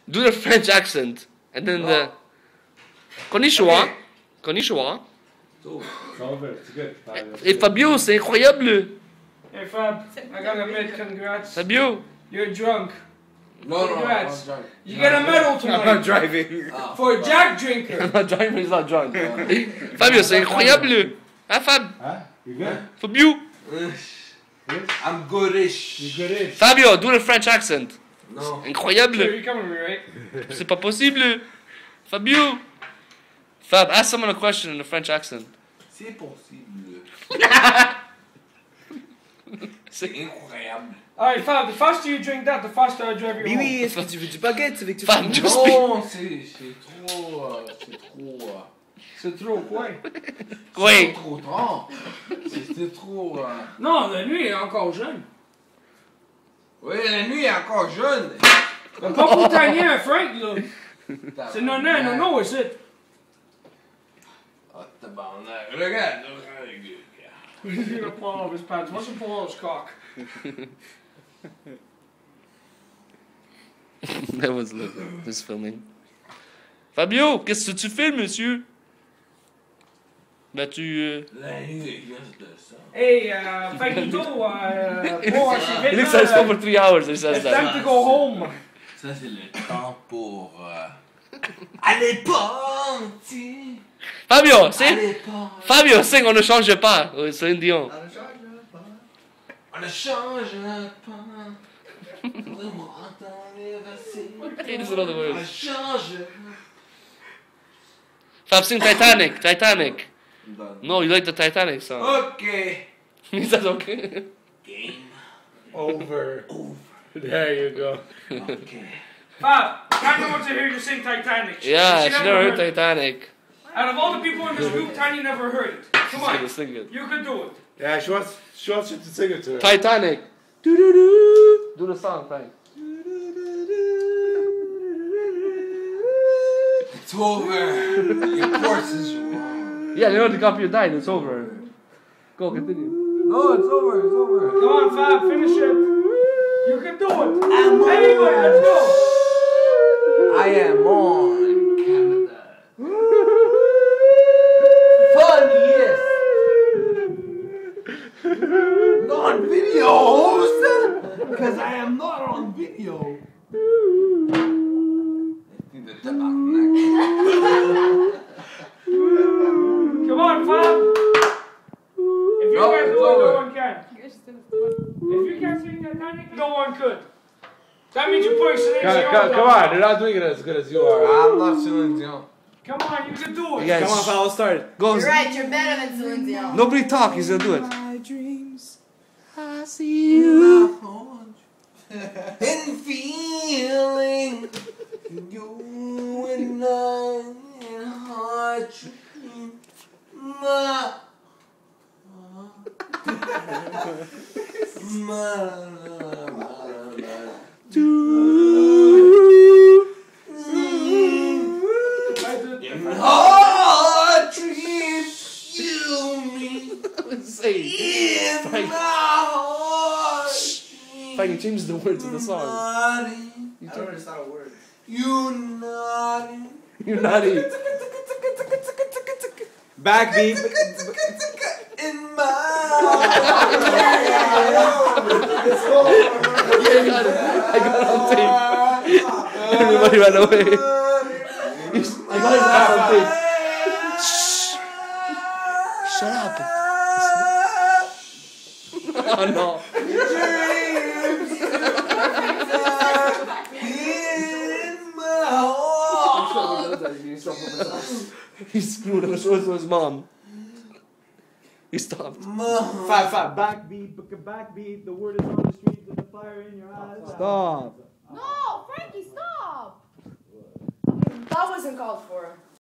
Do the French accent. And then the... Konnichiwa. Okay. Konnichiwa. So, It's good. Et Fabio, c'est incroyable. Hey Fab, I gotta admit, congrats. Fabio. You're drunk. no, Congrats. I'm drunk. You get a medal I'm not tonight driving. Ah. for a Jack drinker. I'm not driving, he's not drunk. Fabio, c'est incroyable. Hein, Fab? Huh? You good? Fabio. I'm goodish. You good-ish. Fabio, do the French accent. No. Sure, Incroyable. you're coming with me, right? C'est pas possible. Fabio. Fab, ask someone a question in a French accent. C'est possible. C'est... Incroyable. Alright, Fab, the faster you drink that, the faster I drive you home. Bibi, est-ce que tu veux du baguette? Tu veux que tu Fab, just speak. Non, c'est trop. C'est trop quoi? Oui. Trop tard. C'était trop. Non, la nuit est encore jeune. Oui, la nuit est encore jeune. Mais pas pour tanner un Frank, là. C'est non, c'est... Ah, tabarnak. Regarde. He's gonna pull off his pants. What's he pull off his cock? That was this filming. Fabio, qu'est-ce que tu filmes, monsieur? Ben tu... La nuit est juste de ça. Hey, Faguito, bon, c'est vite, He looks at his phone for 3 hours and he says it's time that. to go home. Ça, c'est le temps pour. Allez, party! Fabio, sing! Allez, party! Fabio, sing, on ne change pas. Céline Dion. On ne change pas. Vraiment, attendez, He doesn't know the on words. ne change Fab, sing Titanic. Titanic. pas. No, you like the Titanic song. Ok. He says okay. Game Over. over. There you go. Ok. Fab, Tanya wants to hear you sing Titanic. Yeah, she never heard it. Titanic. Out of all the people in this group, Tanya never heard it. Come She's on, gonna sing it. you can do it. Yeah, she wants you to sing it to her. Titanic. Do the song, thanks. It's over. Your course is wrong. Yeah, Leonardo DiCaprio died. It's over. Go, continue. No, it's over. It's over. Come on, Fab, finish it. You can do it. I'm Anyway, let's go. I am on Canada. Funniest. Not on videos. Because I am not on video. Come on, Fab. If you No, can't it's do it, over. no one can. If you can't sing Titanic, no one could. That means you're putting Celine Dion Come down. on, you're not doing it as good as you are. I'm not Celine Dion. Come on, you can do it. Yeah. Come on, pal, let's start. Go. You're right, you're better than Celine Dion. Nobody talk. He's gonna do it. My dreams. I see you. And feeling you and I in hard dream. In hard dreams, you me Say. in my Frank. heart. Frank, change the words of the song. Naughty. I don't understand a word. You naughty. You're naughty. Backbeat. In my I got it on tape. Everybody ran away. I got his ass on tape. Shut up. Oh no. He screwed him. So was his mom. He stopped. Five. Backbeat. The word is on the street with the fire in your eyes. Stop. No, Frankie, stop! That wasn't called for.